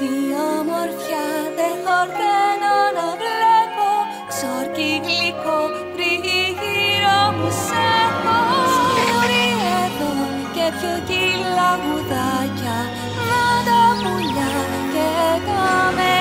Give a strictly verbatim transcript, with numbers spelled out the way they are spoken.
Η ομορφιά δεν χορταίνω να βλέπω, ξόρκι γλυκό τριγύρω μου σ' έχω. Σκιούρι εδώ και πιο κιλά γουδάκια, να τα πουλιά και κάμε